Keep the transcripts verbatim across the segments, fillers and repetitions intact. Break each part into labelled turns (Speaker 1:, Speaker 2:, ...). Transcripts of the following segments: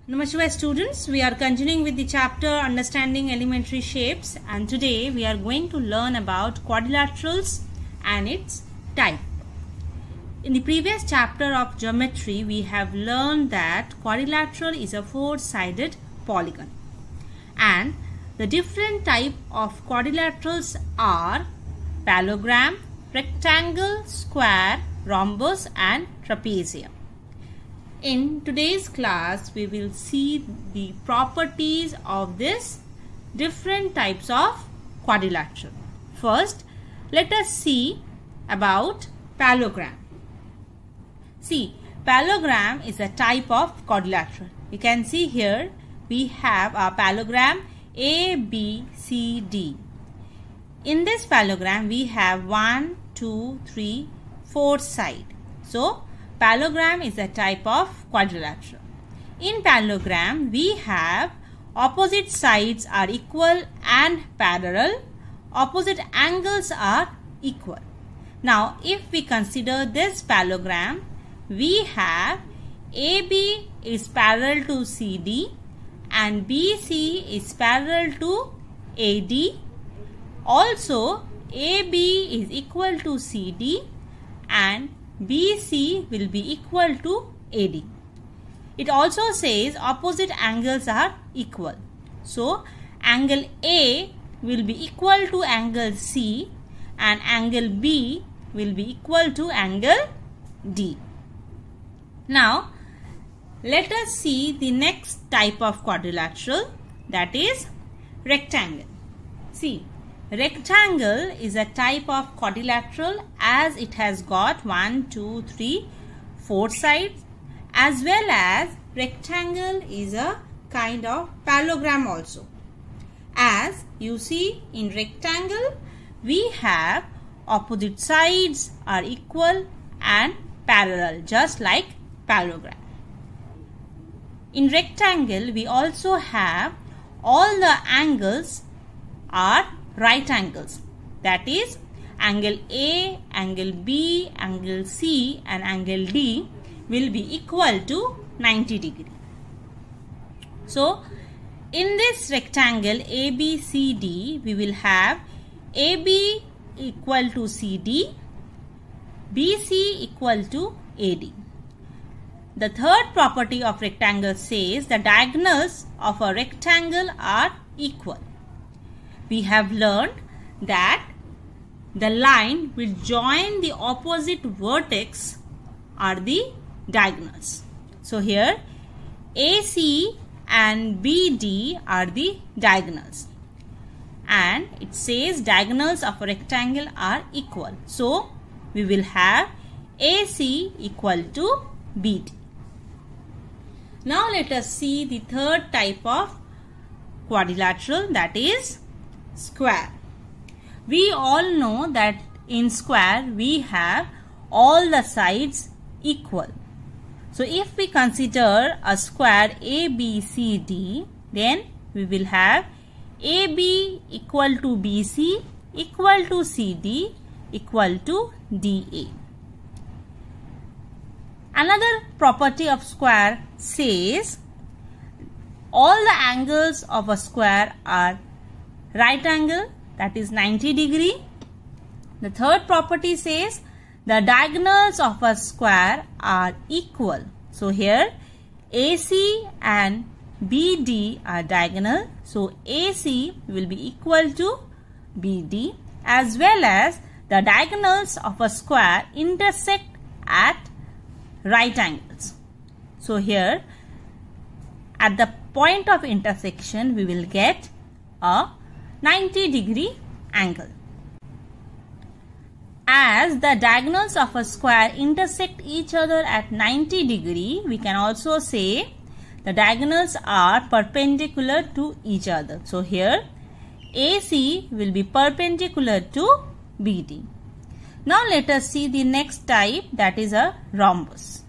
Speaker 1: Namaskar students, we are continuing with the chapter Understanding Elementary Shapes, and today we are going to learn about quadrilaterals and its type. In the previous chapter of geometry, we have learned that quadrilateral is a four-sided polygon, and the different type of quadrilaterals are parallelogram, rectangle, square, rhombus and trapezium. In today's class, we will see the properties of these different types of quadrilateral. First, let us see about parallelogram. See, parallelogram is a type of quadrilateral. You can see here we have a parallelogram A, B, C, D. In this parallelogram, we have one, two, three, four sides. So, parallelogram is a type of quadrilateral. In parallelogram, we have opposite sides are equal and parallel. Opposite angles are equal. Now, if we consider this parallelogram, we have A B is parallel to C D and B C is parallel to A D. Also, A B is equal to C D and B C will be equal to A D. It also says opposite angles are equal. So, angle A will be equal to angle C and angle B will be equal to angle D. Now, let us see the next type of quadrilateral, that is rectangle. See, rectangle is a type of quadrilateral as it has got one, two, three, four sides, as well as rectangle is a kind of parallelogram also. As you see in rectangle, we have opposite sides are equal and parallel, just like parallelogram. In rectangle, we also have all the angles are right angles, that is angle A, angle B, angle C and angle D will be equal to ninety degree. So, in this rectangle A B C D, we will have A B equal to C D, B C equal to A D. The third property of rectangle says the diagonals of a rectangle are equal. We have learned that the line which join the opposite vertex are the diagonals. So here A C and B D are the diagonals, and it says diagonals of a rectangle are equal. So we will have A C equal to B D. Now let us see the third type of quadrilateral, that is square. We all know that in square we have all the sides equal. So if we consider a square A B C D, then we will have A B equal to B C equal to C D equal to D A. Another property of square says all the angles of a square are right angle, that is ninety degree. The third property says the diagonals of a square are equal. So here A C and B D are diagonal. So A C will be equal to B D, as well as the diagonals of a square intersect at right angles. So here at the point of intersection we will get a ninety degree angle. As the diagonals of a square intersect each other at ninety degree, we can also say the diagonals are perpendicular to each other. So here A C will be perpendicular to B D. Now let us see the next type, that is a rhombus.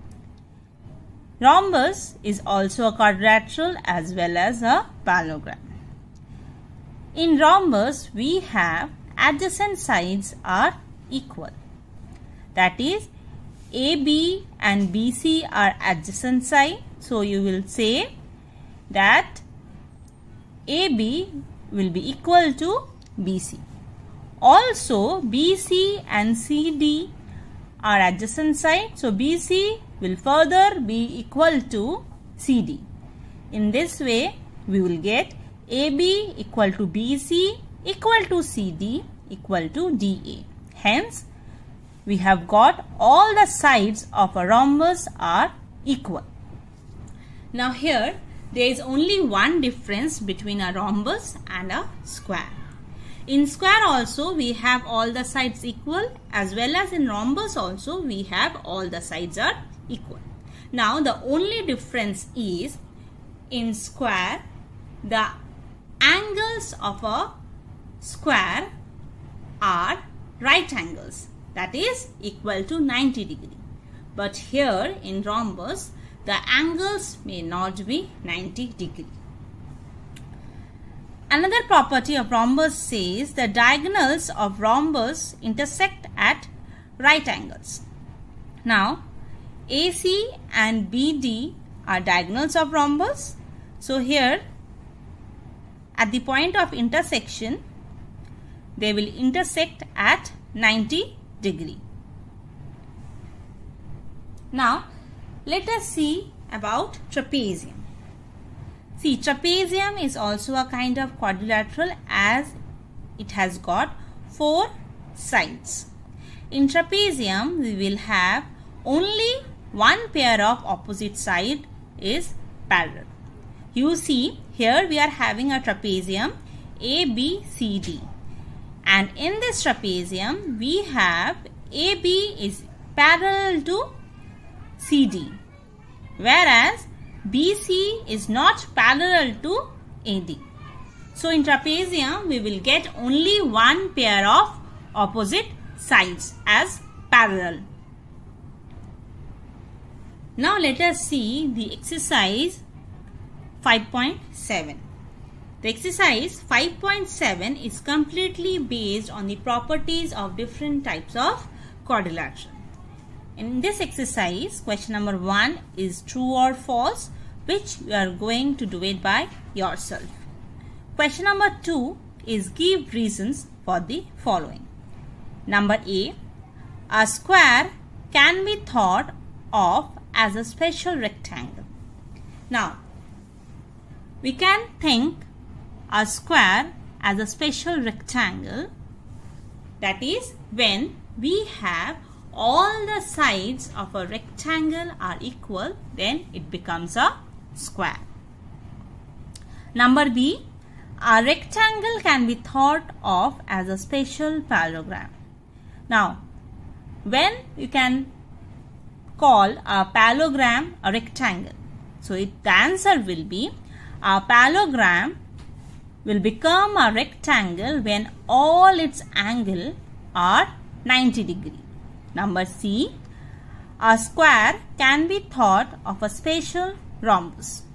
Speaker 1: Rhombus is also a quadrilateral as well as a parallelogram. In rhombus, we have adjacent sides are equal. That is A B and B C are adjacent side. So you will say that A B will be equal to B C. Also B C and C D are adjacent sides. So B C will further be equal to C D. In this way we will get A B equal to B C equal to C D equal to D A. Hence we have got all the sides of a rhombus are equal. Now here there is only one difference between a rhombus and a square. In square also we have all the sides equal, as well as in rhombus also we have all the sides are equal. Now the only difference is in square the angles of a square are right angles, that is equal to ninety degree. But here in rhombus the angles may not be ninety degree. Another property of rhombus says the diagonals of rhombus intersect at right angles. Now A C and B D are diagonals of rhombus. So here at the point of intersection they will intersect at ninety degree. Now let us see about trapezium. See, trapezium is also a kind of quadrilateral as it has got four sides. In trapezium we will have only one pair of opposite side is parallel. You see here we are having a trapezium A B C D, and in this trapezium we have A B is parallel to C D, whereas B C is not parallel to A D. So in trapezium we will get only one pair of opposite sides as parallel. Now let us see the exercise five point seven. The exercise five point seven is completely based on the properties of different types of quadrilateral. In this exercise, question number one is true or false, which you are going to do it by yourself. Question number two is give reasons for the following. Number A, a square can be thought of as a special rectangle. Now, we can think a square as a special rectangle, that is when we have all the sides of a rectangle are equal, then it becomes a square. Number B, a rectangle can be thought of as a special parallelogram. Now, when you can call a parallelogram a rectangle, so it, the answer will be a parallelogram will become a rectangle when all its angles are ninety degree. Number C, a square can be thought of a special rhombus.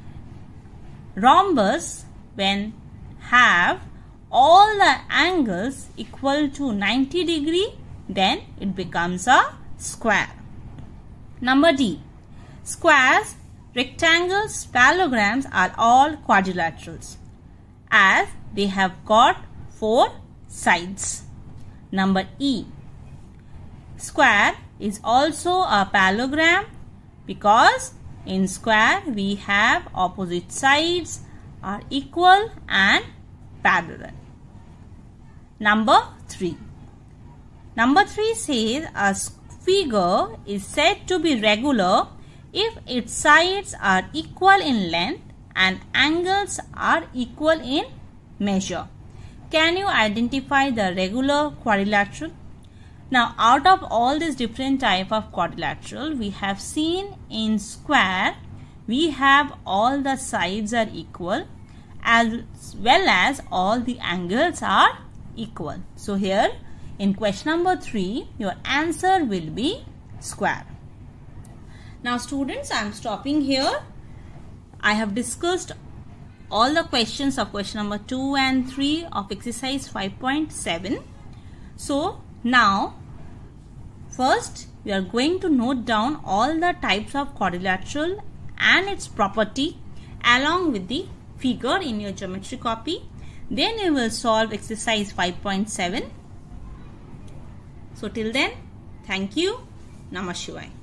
Speaker 1: Rhombus when have all the angles equal to ninety degree, then it becomes a square. Number D, squares, rectangles, parallelograms are all quadrilaterals as they have got four sides. Number E, square is also a parallelogram because in square we have opposite sides are equal and parallel. Number three. Number three says a figure is said to be regular if its sides are equal in length and angles are equal in measure. Can you identify the regular quadrilateral? Now, out of all these different type of quadrilateral, we have seen in square, we have all the sides are equal as well as all the angles are equal. So, here in question number three, your answer will be square. Now, students, I am stopping here. I have discussed all the questions of question number two and three of exercise five point seven. So, now, first we are going to note down all the types of quadrilateral and its property along with the figure in your geometry copy. Then you will solve exercise five point seven. So till then, thank you. Namah Shivaya.